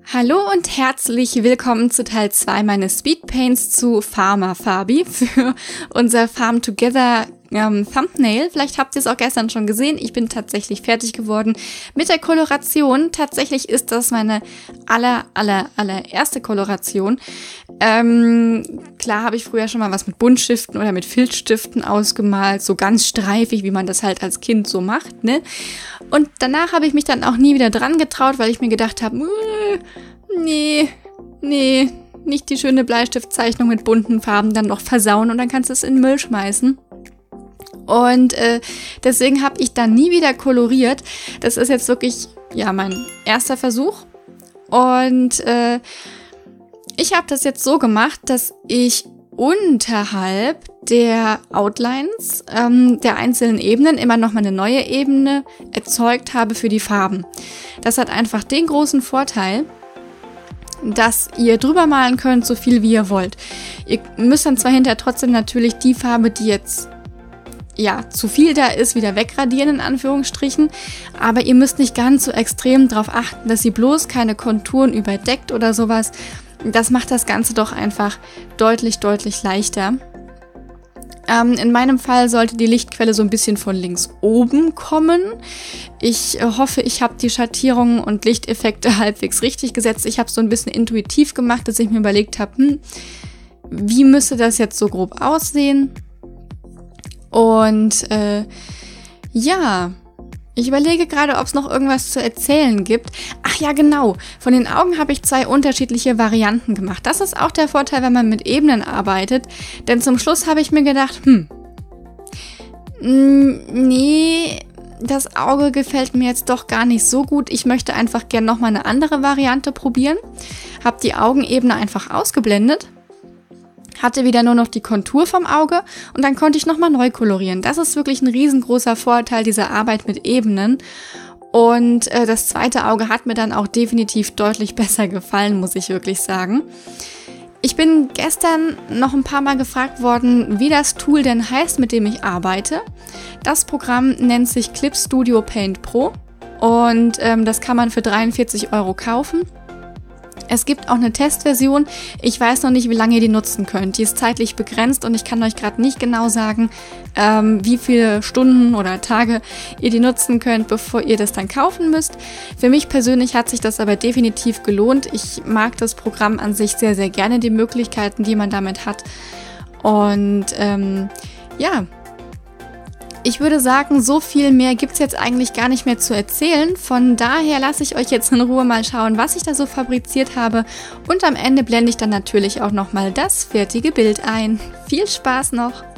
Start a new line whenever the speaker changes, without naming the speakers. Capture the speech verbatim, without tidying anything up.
Hallo und herzlich willkommen zu Teil zwei meines Speedpaints zu Pharma-Fabi für unser Farm Together ähm, Thumbnail. Vielleicht habt ihr es auch gestern schon gesehen. Ich bin tatsächlich fertig geworden mit der Koloration. Tatsächlich ist das meine aller, aller, allererste Koloration. Ähm, klar habe ich früher schon mal was mit Buntstiften oder mit Filzstiften ausgemalt, so ganz streifig, wie man das halt als Kind so macht, ne? Und danach habe ich mich dann auch nie wieder dran getraut, weil ich mir gedacht habe, nee, nee, nicht die schöne Bleistiftzeichnung mit bunten Farben dann noch versauen und dann kannst du es in den Müll schmeißen. Und äh, deswegen habe ich dann nie wieder koloriert. Das ist jetzt wirklich, ja, mein erster Versuch. Und äh, ich habe das jetzt so gemacht, dass ich unterhalb der Outlines ähm, der einzelnen Ebenen immer noch mal eine neue Ebene erzeugt habe für die Farben. Das hat einfach den großen Vorteil, dass ihr drüber malen könnt, so viel wie ihr wollt. Ihr müsst dann zwar hinterher trotzdem natürlich die Farbe, die jetzt ja zu viel da ist, wieder wegradieren in Anführungsstrichen, aber ihr müsst nicht ganz so extrem darauf achten, dass sie bloß keine Konturen überdeckt oder sowas. Das macht das Ganze doch einfach deutlich, deutlich leichter. Ähm, in meinem Fall sollte die Lichtquelle so ein bisschen von links oben kommen. Ich äh, hoffe, ich habe die Schattierungen und Lichteffekte halbwegs richtig gesetzt. Ich habe es so ein bisschen intuitiv gemacht, dass ich mir überlegt habe, hm, wie müsste das jetzt so grob aussehen? Und äh, ja... Ich überlege gerade, ob es noch irgendwas zu erzählen gibt. Ach ja, genau. Von den Augen habe ich zwei unterschiedliche Varianten gemacht. Das ist auch der Vorteil, wenn man mit Ebenen arbeitet. Denn zum Schluss habe ich mir gedacht, hm, nee, das Auge gefällt mir jetzt doch gar nicht so gut. Ich möchte einfach gerne nochmal eine andere Variante probieren. Habe die Augenebene einfach ausgeblendet. Hatte wieder nur noch die Kontur vom Auge und dann konnte ich nochmal neu kolorieren. Das ist wirklich ein riesengroßer Vorteil dieser Arbeit mit Ebenen. Und äh, das zweite Auge hat mir dann auch definitiv deutlich besser gefallen, muss ich wirklich sagen. Ich bin gestern noch ein paar Mal gefragt worden, wie das Tool denn heißt, mit dem ich arbeite. Das Programm nennt sich Clip Studio Paint Pro und ähm, das kann man für dreiundvierzig Euro kaufen. Es gibt auch eine Testversion. Ich weiß noch nicht, wie lange ihr die nutzen könnt. Die ist zeitlich begrenzt und ich kann euch gerade nicht genau sagen, ähm, wie viele Stunden oder Tage ihr die nutzen könnt, bevor ihr das dann kaufen müsst. Für mich persönlich hat sich das aber definitiv gelohnt. Ich mag das Programm an sich sehr, sehr gerne, die Möglichkeiten, die man damit hat. Und ähm, ja... Ich würde sagen, so viel mehr gibt's jetzt eigentlich gar nicht mehr zu erzählen. Von daher lasse ich euch jetzt in Ruhe mal schauen, was ich da so fabriziert habe. Und am Ende blende ich dann natürlich auch nochmal das fertige Bild ein. Viel Spaß noch!